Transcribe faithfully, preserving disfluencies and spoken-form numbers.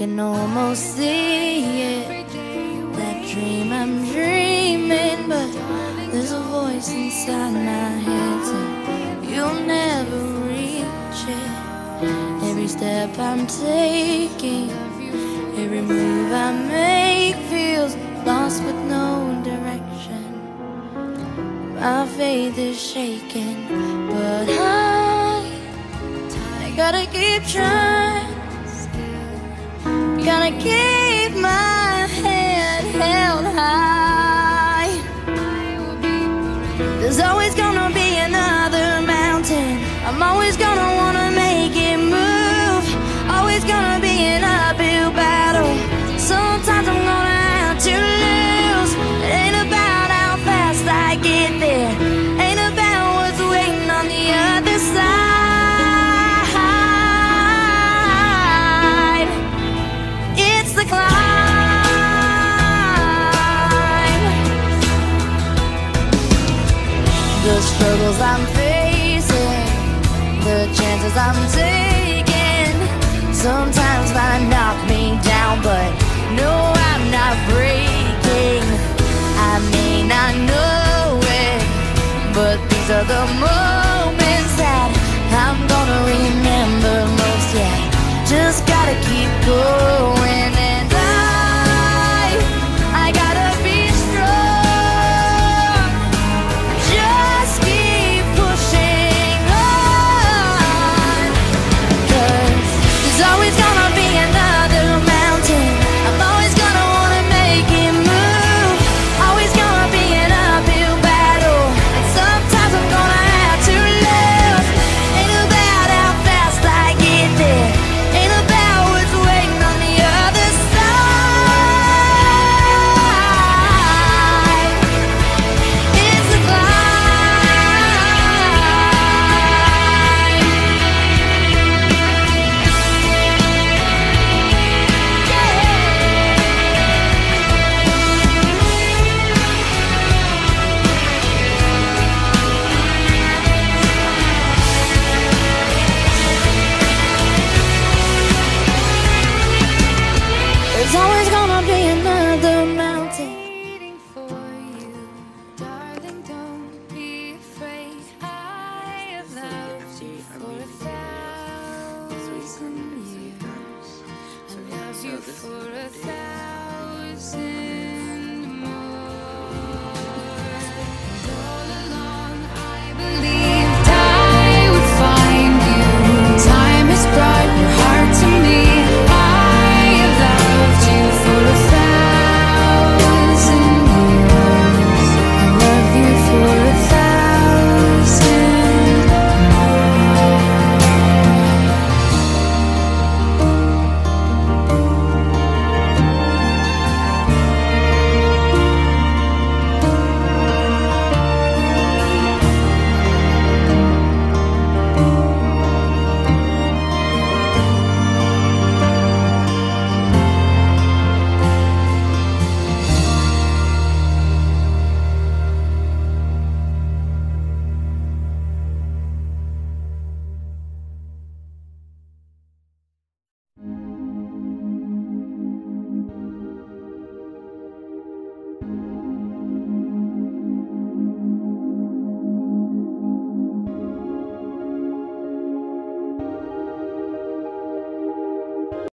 can almost see it, that dream I'm dreaming, but there's a voice inside my head saying you'll never reach it. Every step I'm taking, every move I make feels lost with no direction. My faith is shaking, but I, I gotta keep trying. Gotta keep my head held high. There's always gonna be another mountain. I'm always gonna wanna make it move. Always gonna be an uphill battle. Sometimes I'm gonna have to lose. It ain't about how fast I get there, ain't about what's waiting on the other side. It's the climb. The struggles I'm facing, the chances I'm taking, sometimes might knock me down, but no, I'm not breaking. I may not know it, but these are the moments that I'm gonna remember most. Yeah, just gotta keep going, and I, I gotta be strong. Just keep pushing on, 'cause there's always gonna be another mountain. I'm always gonna wanna make it move. Always gonna be an uphill battle, and sometimes I'm gonna have to lose. Ain't about how fast I get there, ain't about what's waiting on the other side. It's the There's always gonna be another mountain waiting for you, darling. Don't be afraid. I have loved you for a thousand years. I love you for